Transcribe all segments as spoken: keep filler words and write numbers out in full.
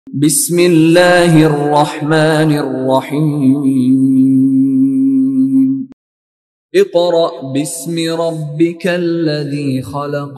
बिस्मिल्लाहिर्रहमानिर्रहीम। इक़रा बिस्मि रब्बिकल्लज़ी खलक़।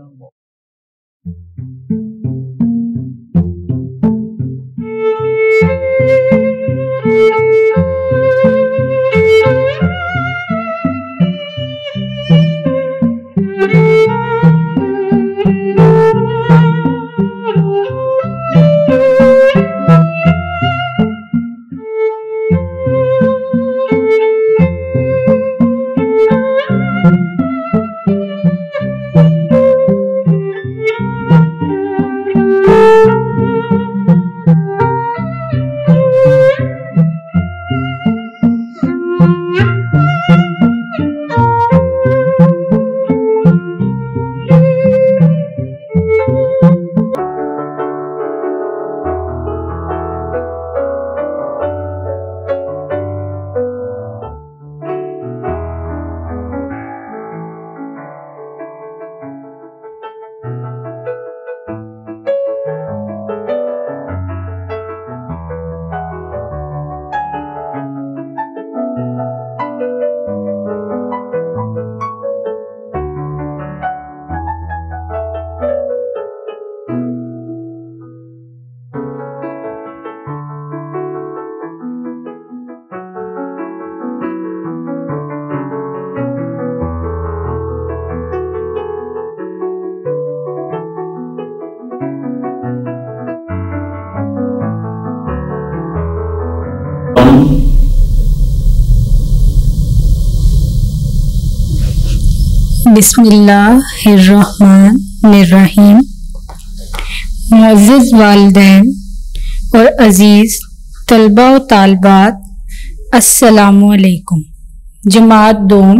बिस्मिल्लाहिर्रहमानिर्रहीम। मुअज़्ज़िज़ वालिदैन और अज़ीज़ तलबा व तालिबात, अस्सलामु अलैकुम। जमात दोम,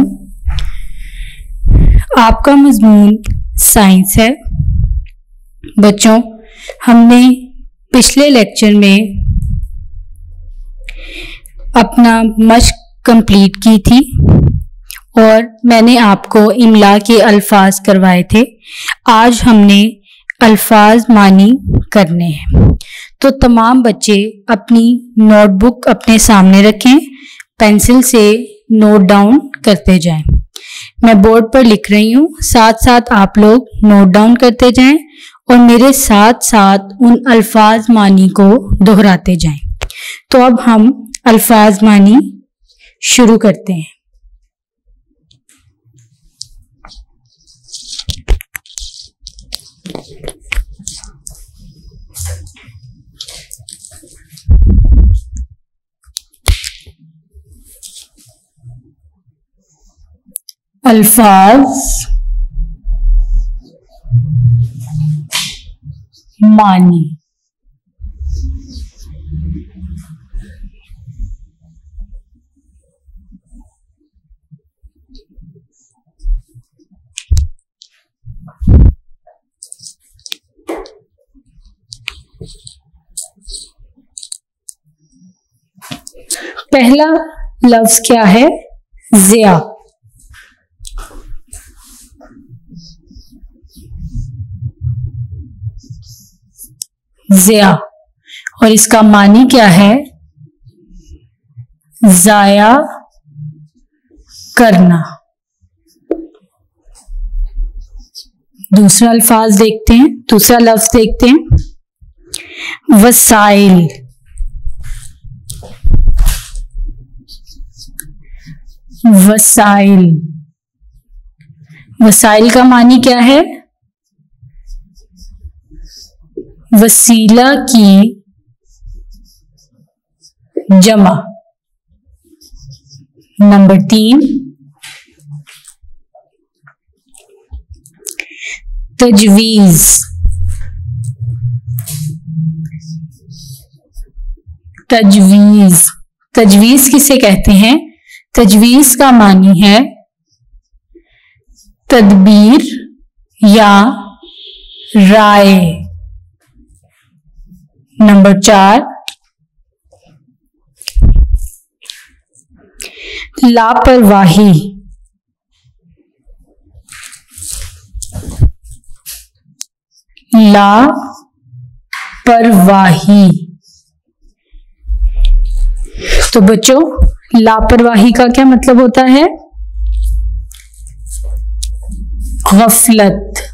आपका मज़मून साइंस है। बच्चों, हमने पिछले लेक्चर में अपना मश्क कंप्लीट की थी और मैंने आपको इमला के अल्फाज करवाए थे। आज हमने अल्फाज मानी करने हैं। तो तमाम बच्चे अपनी नोटबुक अपने सामने रखें, पेंसिल से नोट डाउन करते जाएं। मैं बोर्ड पर लिख रही हूँ, साथ साथ आप लोग नोट डाउन करते जाएं और मेरे साथ साथ उन अल्फाज मानी को दोहराते जाएं। तो अब हम अल्फाज मानी शुरू करते हैं। अल्फाज मानी। पहला लफ्ज क्या है? ज़िया। ज़िया और इसका मानी क्या है? ज़ाया करना। दूसरा अल्फाज देखते हैं, दूसरा लफ्ज देखते हैं, वसाइल। वसाइल वसाइल का मानी क्या है? वसीला की जमा। नंबर तीन, तजवीज। तजवीज तजवीज किसे कहते हैं? तजवीज का मानी है तदबीर या राय। नंबर चार, लापरवाही। लापरवाही। तो बच्चों, लापरवाही का क्या मतलब होता है? गफलत।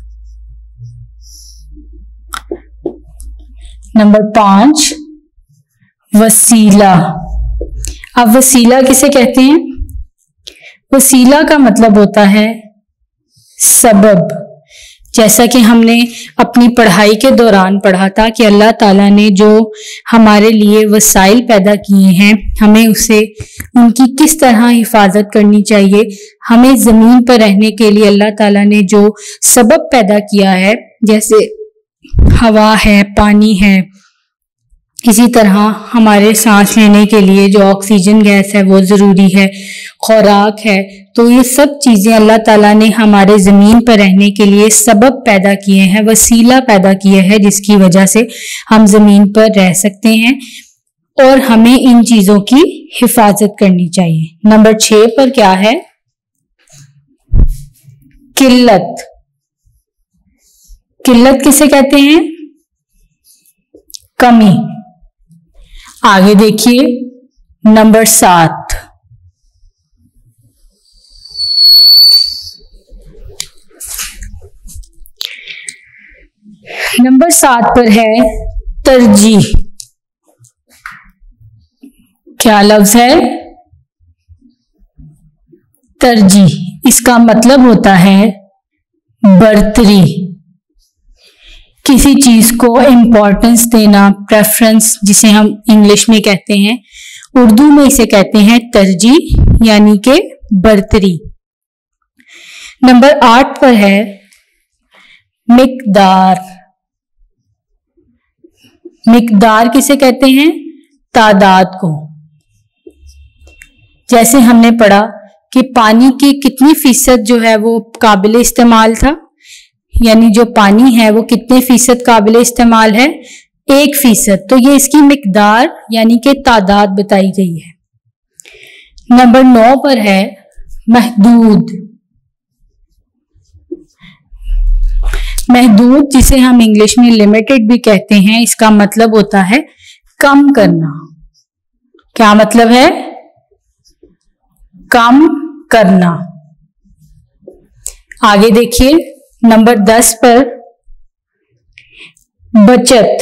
नंबर पांच, वसीला। अब वसीला किसे कहते हैं? वसीला का मतलब होता है सबब। जैसा कि हमने अपनी पढ़ाई के दौरान पढ़ा था कि अल्लाह ताला ने जो हमारे लिए वसाइल पैदा किए हैं, हमें उसे उनकी किस तरह हिफाजत करनी चाहिए। हमें जमीन पर रहने के लिए अल्लाह ताला ने जो सबब पैदा किया है, जैसे हवा है, पानी है, इसी तरह हमारे सांस लेने के लिए जो ऑक्सीजन गैस है वो जरूरी है, खुराक है। तो ये सब चीजें अल्लाह ताला ने हमारे जमीन पर रहने के लिए सबब पैदा किए हैं, वसीला पैदा किए हैं, जिसकी वजह से हम जमीन पर रह सकते हैं और हमें इन चीजों की हिफाजत करनी चाहिए। नंबर छह पर क्या है? किल्लत। किल्लत किसे कहते हैं? कमी। आगे देखिए नंबर सात, नंबर सात पर है तरजीह। क्या लफ्ज है? तरजीह। इसका मतलब होता है बर्तरी, किसी चीज को इम्पोर्टेंस देना, प्रेफरेंस, जिसे हम इंग्लिश में कहते हैं। उर्दू में इसे कहते हैं तरजीह, यानी कि बर्तरी। नंबर आठ पर है मिकदार। मिकदार किसे कहते हैं? तादाद को। जैसे हमने पढ़ा कि पानी की कितनी फीसद जो है वो काबिल इस्तेमाल था, यानी जो पानी है वो कितने फीसद काबिल इस्तेमाल है? एक फीसद। तो ये इसकी मिकदार यानी कि तादाद बताई गई है। नंबर नौ पर है महदूद। महदूद, जिसे हम इंग्लिश में लिमिटेड भी कहते हैं, इसका मतलब होता है कम करना। क्या मतलब है? कम करना। आगे देखिए नंबर दस पर बचत।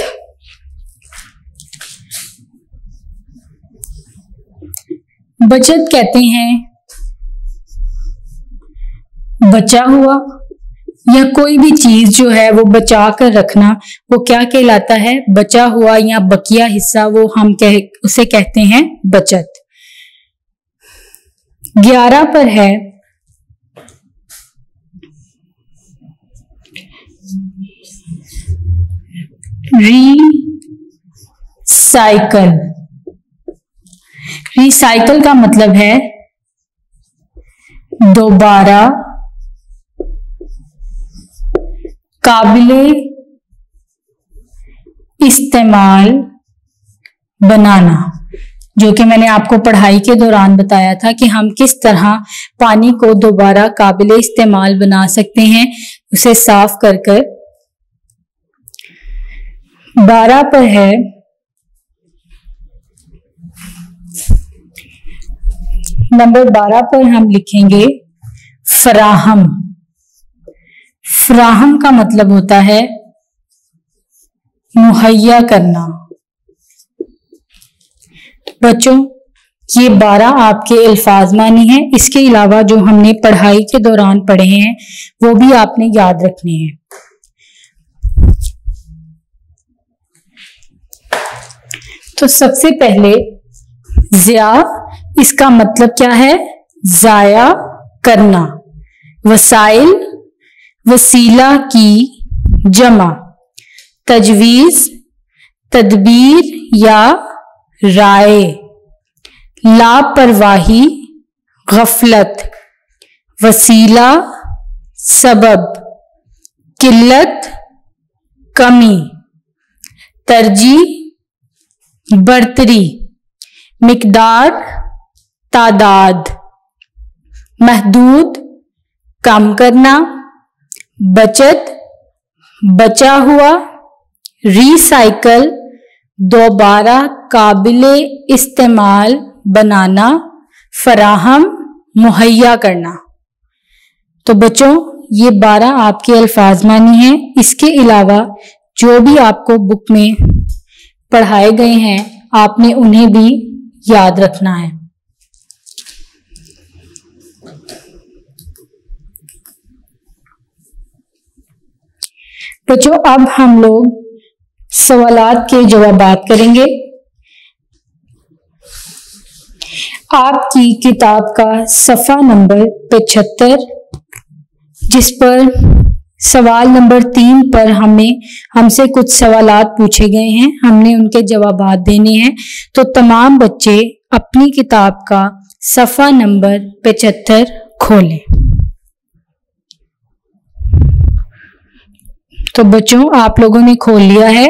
बचत कहते हैं बचा हुआ या कोई भी चीज जो है वो बचा कर रखना, वो क्या कहलाता है? बचा हुआ या बकिया हिस्सा, वो हम कह उसे कहते हैं बचत। ग्यारह पर है रीसाइकल। रिसाइकल का मतलब है दोबारा काबिले इस्तेमाल बनाना, जो कि मैंने आपको पढ़ाई के दौरान बताया था कि हम किस तरह पानी को दोबारा काबिले इस्तेमाल बना सकते हैं, उसे साफ कर कर। बारह पर है नंबर बारह पर हम लिखेंगे फराहम। फराहम का मतलब होता है मुहैया करना। बच्चों, ये बारह आपके अल्फाज मानी है। इसके अलावा जो हमने पढ़ाई के दौरान पढ़े हैं वो भी आपने याद रखने हैं। तो सबसे पहले ज़िया, इसका मतलब क्या है? जाया करना। वसाइल, वसीला की जमा। तजवीज, तदबीर या राय। लापरवाही, गफलत। वसीला, सबब। किल्लत, कमी। तरजीह, बर्तरी। मिकदार, तादाद। महदूद, कम करना। बचत, बचा हुआ। रिसाइकल, दोबारा काबिले इस्तेमाल बनाना, फराहम, मुहैया करना। तो बच्चों ये बारह आपके अल्फाज मानी हैं। इसके अलावा जो भी आपको बुक में पढ़ाए गए हैं आपने उन्हें भी याद रखना है। बच्चों अब हम लोग सवालात के जवाबात करेंगे। आपकी किताब का सफ़ा नंबर पचहत्तर, जिस पर सवाल नंबर तीन पर हमें हमसे कुछ सवालात पूछे गए हैं, हमने उनके जवाबात देने हैं। तो तमाम बच्चे अपनी किताब का सफ़ा नंबर पचहत्तर खोलें। तो बच्चों आप लोगों ने खोल लिया है।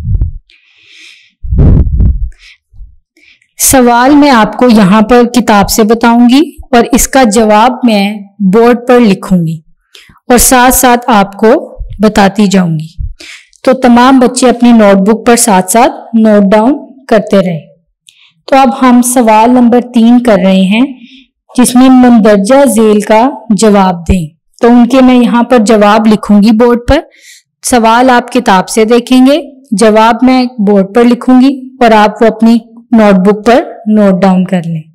सवाल मैं आपको यहाँ पर किताब से बताऊंगी और इसका जवाब मैं बोर्ड पर लिखूंगी और साथ साथ आपको बताती जाऊंगी। तो तमाम बच्चे अपनी नोटबुक पर साथ साथ नोट डाउन करते रहे। तो अब हम सवाल नंबर तीन कर रहे हैं, जिसमें मंदरजा झेल का जवाब दें। तो उनके मैं यहाँ पर जवाब लिखूंगी बोर्ड पर। सवाल आप किताब से देखेंगे, जवाब मैं बोर्ड पर लिखूंगी और आप वो अपनी नोटबुक पर नोट डाउन कर लें।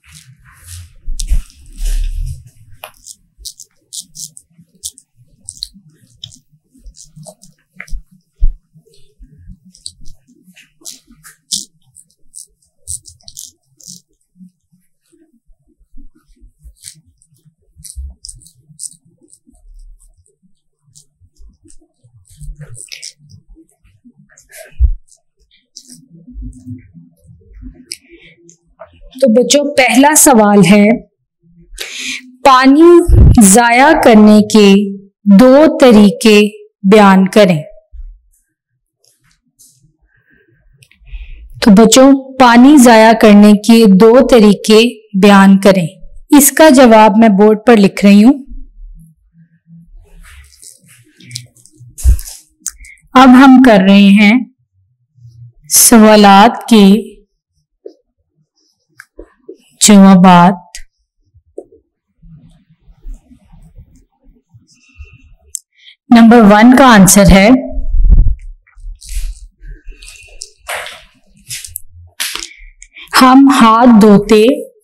तो बच्चों पहला सवाल है, पानी जाया करने के दो तरीके बयान करें। तो बच्चों पानी जाया करने के दो तरीके बयान करें। इसका जवाब मैं बोर्ड पर लिख रही हूं। अब हम कर रहे हैं सवालात के जवाबात। नंबर वन का आंसर है हम हाथ धोते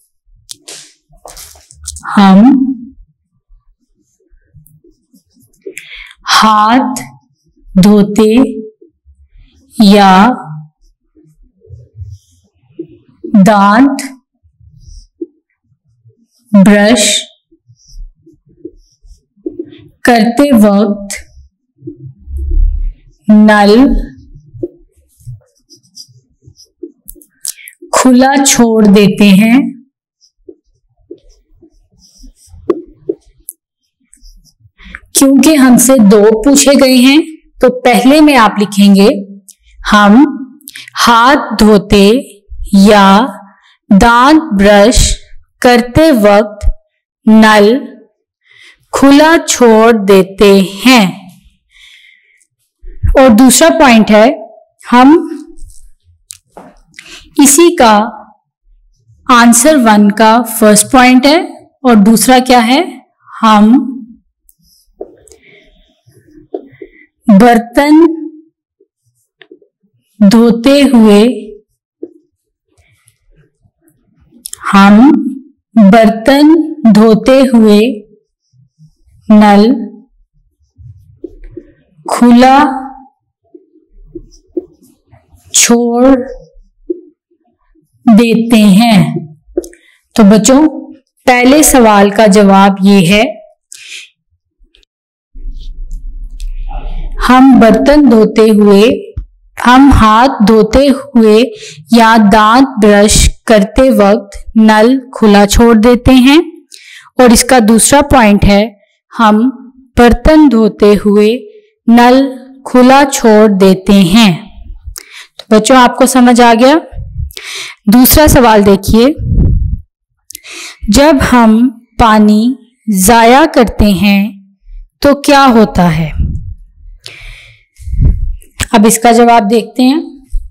हम हाथ धोते या दांत ब्रश करते वक्त नल खुला छोड़ देते हैं। क्योंकि हमसे दो पूछे गए हैं तो पहले में आप लिखेंगे हम हाथ धोते या दांत ब्रश करते वक्त नल खुला छोड़ देते हैं। और दूसरा पॉइंट है हम इसी का आंसर वन का फर्स्ट पॉइंट है और दूसरा क्या है, हम बर्तन धोते हुए हम बर्तन धोते हुए नल खुला छोड़ देते हैं। तो बच्चों पहले सवाल का जवाब ये है, हम बर्तन धोते हुए हम हाथ धोते हुए या दांत ब्रश करते वक्त नल खुला छोड़ देते हैं। और इसका दूसरा पॉइंट है हम बर्तन धोते हुए नल खुला छोड़ देते हैं। तो बच्चों आपको समझ आ गया। दूसरा सवाल देखिए, जब हम पानी जाया करते हैं तो क्या होता है। अब इसका जवाब देखते हैं।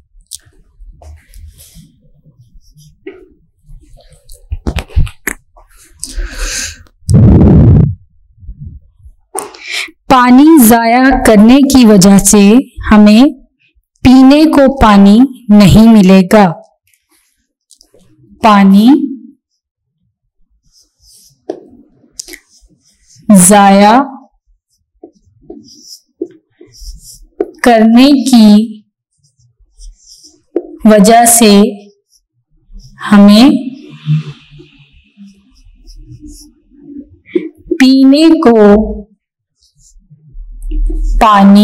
पानी जाया करने की वजह से हमें पीने को पानी नहीं मिलेगा। पानी जाया करने की वजह से हमें पीने को पानी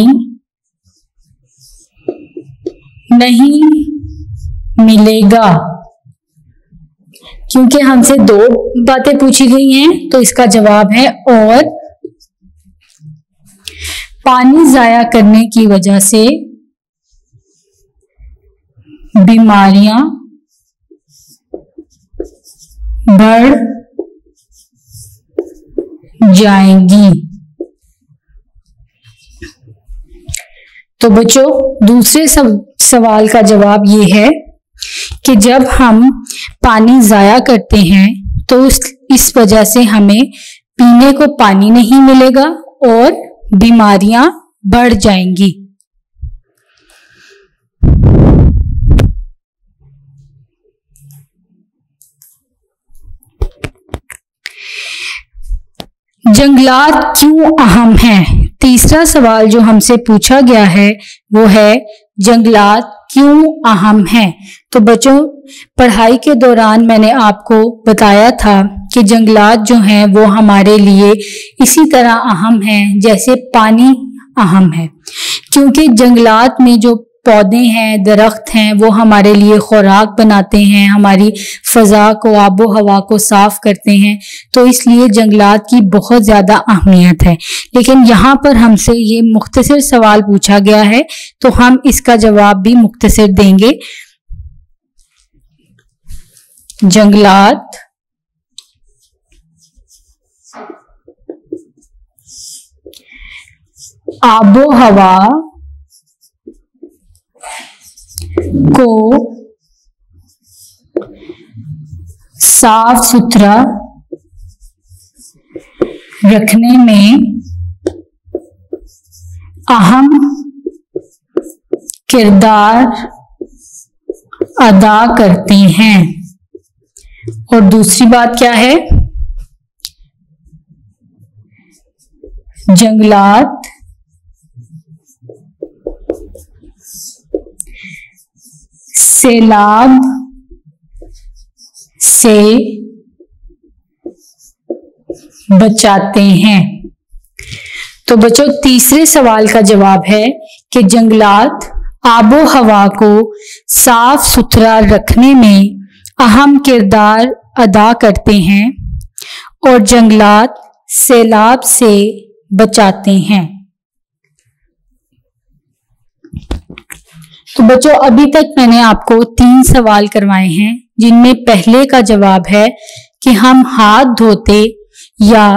नहीं मिलेगा। क्योंकि हमसे दो बातें पूछी गई हैं तो इसका जवाब है और। पानी जाया करने की वजह से बीमारियां बढ़ जाएंगी। तो बच्चों, दूसरे सवाल का जवाब ये है कि जब हम पानी जाया करते हैं तो उस इस वजह से हमें पीने को पानी नहीं मिलेगा और बीमारियां बढ़ जाएंगी। जंगलात क्यों अहम हैं? तीसरा सवाल जो हमसे पूछा गया है वो है जंगलात क्यों अहम हैं। तो बच्चों, पढ़ाई के दौरान मैंने आपको बताया था कि जंगलात जो हैं वो हमारे लिए इसी तरह अहम हैं जैसे पानी अहम है। क्योंकि जंगलात में जो पौधे हैं, दरख्त हैं, वो हमारे लिए खुराक बनाते हैं, हमारी फजा को, आबो हवा को साफ करते हैं। तो इसलिए जंगलात की बहुत ज़्यादा अहमियत है। लेकिन यहाँ पर हमसे ये मुख्तसर सवाल पूछा गया है तो हम इसका जवाब भी मुख्तसर देंगे। जंगलात आबो हवा को साफ सुथरा रखने में अहम किरदार अदा करते हैं। और दूसरी बात क्या है? जंगलात सैलाब से बचाते हैं। तो बच्चों, तीसरे सवाल का जवाब है कि जंगलात आबो हवा को साफ सुथरा रखने में अहम किरदार अदा करते हैं और जंगलात सैलाब से बचाते हैं। तो बच्चों, अभी तक मैंने आपको तीन सवाल करवाए हैं जिनमें पहले का जवाब है कि हम हाथ धोते या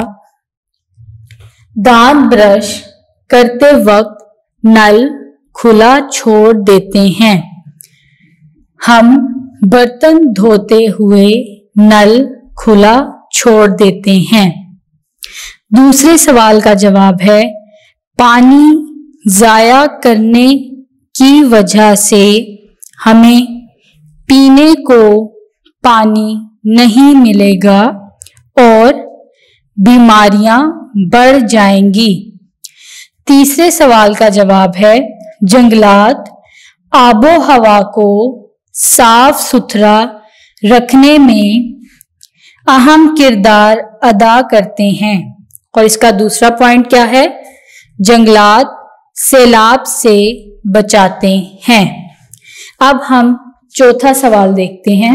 दांत ब्रश करते वक्त नल खुला छोड़ देते हैं। हम बर्तन धोते हुए नल खुला छोड़ देते हैं। दूसरे सवाल का जवाब है पानी जाया करने की वजह से हमें पीने को पानी नहीं मिलेगा और बीमारियां बढ़ जाएंगी। तीसरे सवाल का जवाब है जंगलात आबो हवा को साफ सुथरा रखने में अहम किरदार अदा करते हैं। और इसका दूसरा पॉइंट क्या है? जंगलात सैलाब से बचाते हैं। अब हम चौथा सवाल देखते हैं।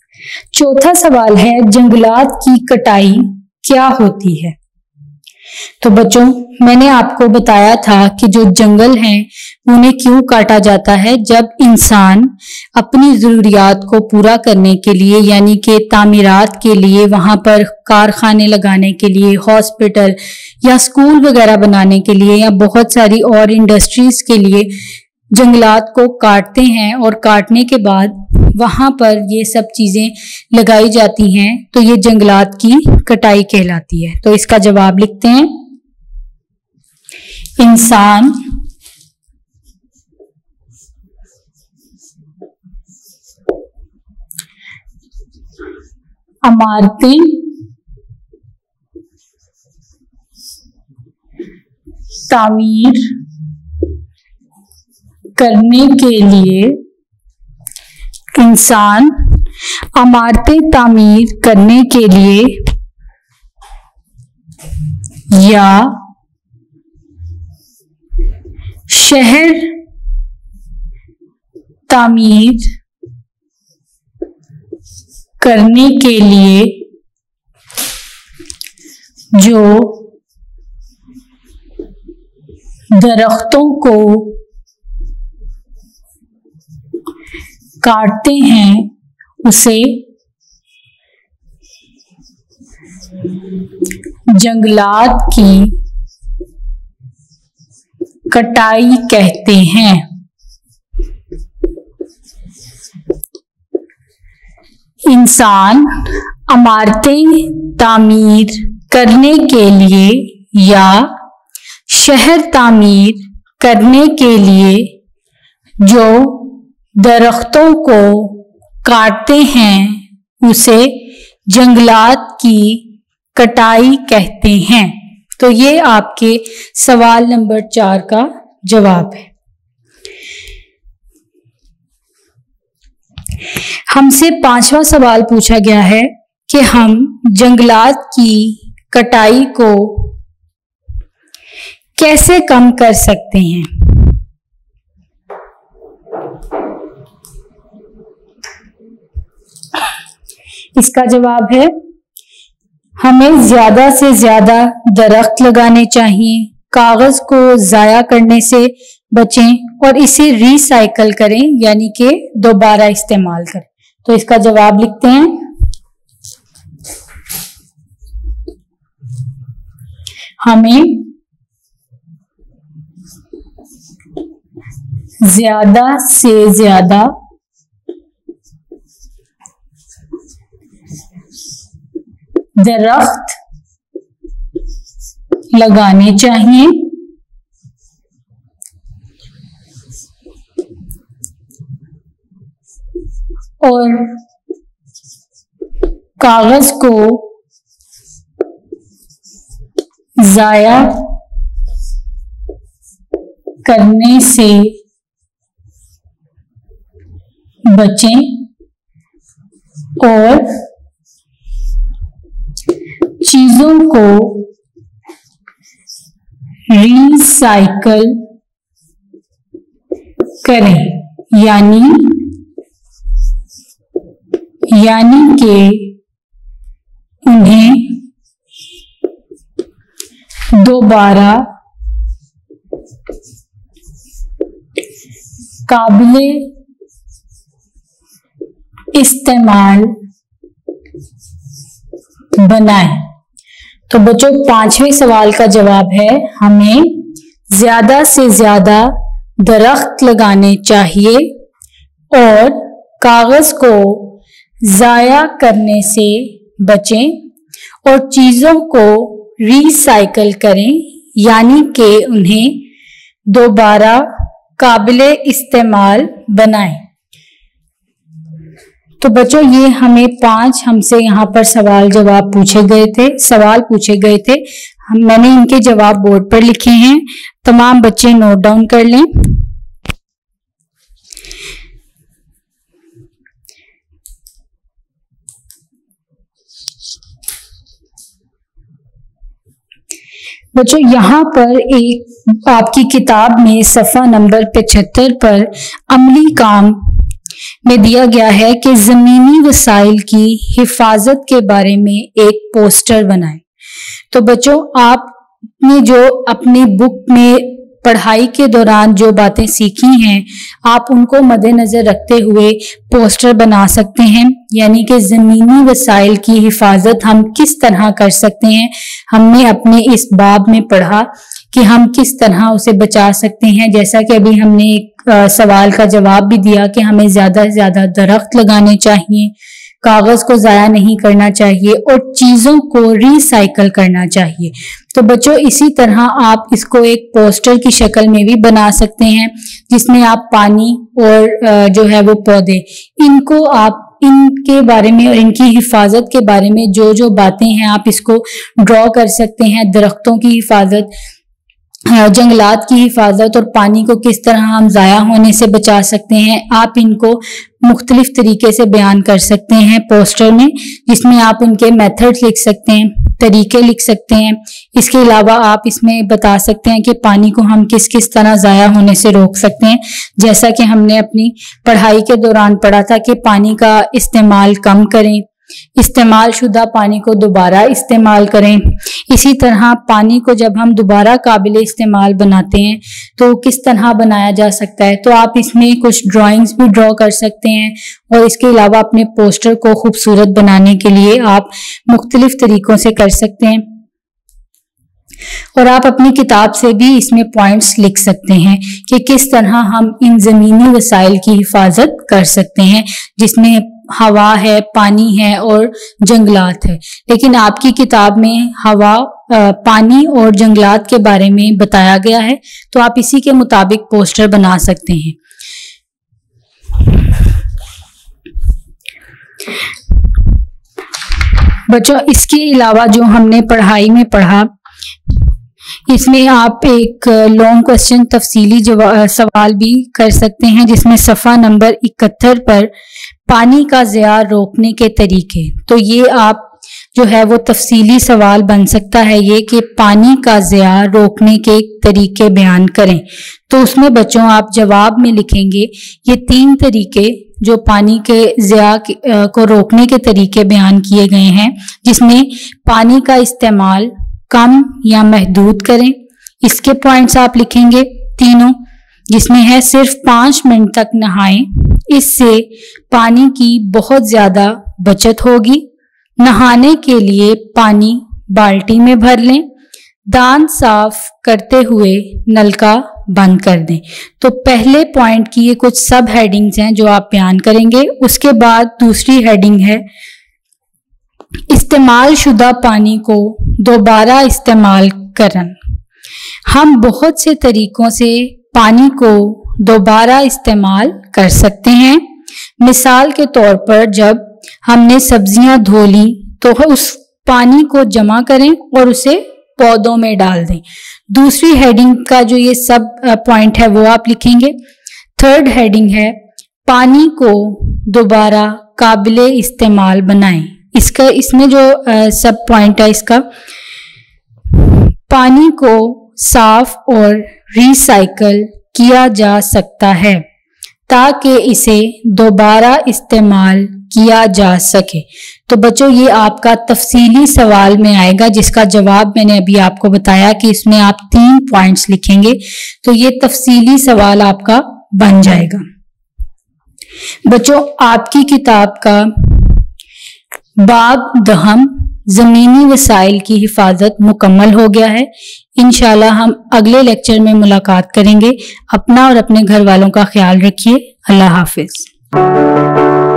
चौथा सवाल है जंगलात की कटाई क्या होती है? तो बच्चों, मैंने आपको बताया था कि जो जंगल हैं उन्हें क्यों काटा जाता है। जब इंसान अपनी ज़रूरियात को पूरा करने के लिए, यानी कि तामीरात के लिए, वहां पर कारखाने लगाने के लिए, हॉस्पिटल या स्कूल वगैरह बनाने के लिए, या बहुत सारी और इंडस्ट्रीज के लिए जंगलात को काटते हैं और काटने के बाद वहां पर ये सब चीजें लगाई जाती हैं, तो ये जंगलात की कटाई कहलाती है। तो इसका जवाब लिखते हैं, इंसान इमारतें तामीर करने के लिए इंसान इमारतें तामीर करने के लिए या शहर तामीर करने के लिए जो दरख्तों को काटते हैं उसे जंगलात की कटाई कहते हैं। इंसान इमारतें तामीर करने के लिए या शहर तामीर करने के लिए जो दरख्तों को काटते हैं उसे जंगलात की कटाई कहते हैं। तो ये आपके सवाल नंबर चार का जवाब है। हमसे पांचवा सवाल पूछा गया है कि हम जंगलात की कटाई को कैसे कम कर सकते हैं। इसका जवाब है, हमें ज्यादा से ज्यादा दरख्त लगाने चाहिए, कागज को जाया करने से बचें और इसे रिसाइकल करें, यानी कि दोबारा इस्तेमाल करें। तो इसका जवाब लिखते हैं, हमें ज्यादा से ज्यादा दरख्त लगाने चाहिए और कागज को जाया करने से बचें और चीजों को रिसाइकल करें, यानी यानी कि उन्हें दोबारा काबिले इस्तेमाल बनाएं। तो बच्चों, पांचवें सवाल का जवाब है, हमें ज्यादा से ज्यादा दरख्त लगाने चाहिए और कागज को जाया करने से बचें और चीजों को रिसाइकल करें, यानी कि उन्हें दोबारा काबिले इस्तेमाल बनाएं। तो बच्चों, ये हमें पांच हमसे यहाँ पर सवाल जवाब पूछे गए थे सवाल पूछे गए थे हम मैंने इनके जवाब बोर्ड पर लिखे हैं। तमाम बच्चे नोट डाउन कर लें। बच्चों, यहाँ पर एक आपकी किताब में सफ़ा नंबर पचहत्तर पर अमली काम में दिया गया है कि ज़मीनी वसाइल की हिफाजत के बारे में एक पोस्टर बनाएं। तो बच्चों, आप आपने जो अपनी बुक में पढ़ाई के दौरान जो बातें सीखी हैं, आप उनको मद्देनजर रखते हुए पोस्टर बना सकते हैं, यानी कि ज़मीनी वसाइल की हिफाजत हम किस तरह कर सकते हैं। हमने अपने इस बाब में पढ़ा कि हम किस तरह उसे बचा सकते हैं। जैसा कि अभी हमने एक आ, सवाल का जवाब भी दिया कि हमें ज्यादा से ज्यादा दरख्त लगाने चाहिए, कागज को जाया नहीं करना चाहिए और चीजों को रिसाइकल करना चाहिए। तो बच्चों, इसी तरह आप इसको एक पोस्टर की शक्ल में भी बना सकते हैं, जिसमें आप पानी और जो है वो पौधे, इनको आप इनके बारे में और इनकी हिफाजत के बारे में जो जो बातें हैं आप इसको ड्रॉ कर सकते हैं। दरख्तों की हिफाजत, जंगलात की हिफाजत और पानी को किस तरह हम जाया होने से बचा सकते हैं, आप इनको मुख्तलिफ तरीके से बयान कर सकते हैं पोस्टर में, जिसमें आप उनके मेथड्स लिख सकते हैं, तरीके लिख सकते हैं। इसके अलावा आप इसमें बता सकते हैं कि पानी को हम किस किस तरह जाया होने से रोक सकते हैं। जैसा कि हमने अपनी पढ़ाई के दौरान पढ़ा था कि पानी का इस्तेमाल कम करें, इस्तेमाल शुदा पानी को दोबारा इस्तेमाल करें। इसी तरह पानी को जब हम दोबारा काबिल इस्तेमाल बनाते हैं तो किस तरह बनाया जा सकता है। तो आप इसमें कुछ ड्राइंग्स भी ड्रॉ कर सकते हैं और इसके अलावा अपने पोस्टर को खूबसूरत बनाने के लिए आप मुख्तलिफ तरीकों से कर सकते हैं। और आप अपनी किताब से भी इसमें पॉइंट्स लिख सकते हैं कि किस तरह हम इन जमीनी वसाइल की हिफाजत कर सकते हैं, जिसमें हवा है, पानी है और जंगलात है। लेकिन आपकी किताब में हवा, पानी और जंगलात के बारे में बताया गया है, तो आप इसी के मुताबिक पोस्टर बना सकते हैं। बच्चों, इसके अलावा जो हमने पढ़ाई में पढ़ा, इसमें आप एक लॉन्ग क्वेश्चन तफसीली सवाल भी कर सकते हैं, जिसमें सफ़ा नंबर इकहत्तर पर पानी का ज़िया रोकने के तरीके। तो ये आप जो है वो तफसीली सवाल बन सकता है ये कि पानी का ज़िया रोकने के तरीके बयान करें। तो उसमें बच्चों आप जवाब में लिखेंगे ये तीन तरीके जो पानी के ज़िया को रोकने के तरीके बयान किए गए हैं, जिसमें पानी का इस्तेमाल कम या महदूद करें। इसके पॉइंट्स आप लिखेंगे तीनों, जिसमें है सिर्फ पाँच मिनट तक नहाएं, इससे पानी की बहुत ज्यादा बचत होगी। नहाने के लिए पानी बाल्टी में भर लें। दांत साफ करते हुए नलका बंद कर दें। तो पहले पॉइंट की ये कुछ सब हेडिंग्स हैं जो आप बयान करेंगे। उसके बाद दूसरी हेडिंग है इस्तेमाल शुदा पानी को दोबारा इस्तेमाल करन। हम बहुत से तरीकों से पानी को दोबारा इस्तेमाल कर सकते हैं। मिसाल के तौर पर जब हमने सब्जियां धो ली तो उस पानी को जमा करें और उसे पौधों में डाल दें। दूसरी हेडिंग का जो ये सब पॉइंट है वो आप लिखेंगे। थर्ड हेडिंग है पानी को दोबारा काबिले इस्तेमाल बनाएं। इसका इसमें जो आ, सब पॉइंट है इसका, पानी को साफ और रिसाइकल किया जा सकता है ताकि इसे दोबारा इस्तेमाल किया जा सके। तो बच्चों ये आपका तफसीली सवाल में आएगा, जिसका जवाब मैंने अभी आपको बताया कि इसमें आप तीन पॉइंट्स लिखेंगे, तो ये तफसीली सवाल आपका बन जाएगा। बच्चों आपकी किताब का बाब दहम जमीनी वसाइल की हिफाजत मुकम्मल हो गया है। इंशाल्लाह हम अगले लेक्चर में मुलाकात करेंगे। अपना और अपने घर वालों का ख्याल रखिए। अल्लाह हाफिज।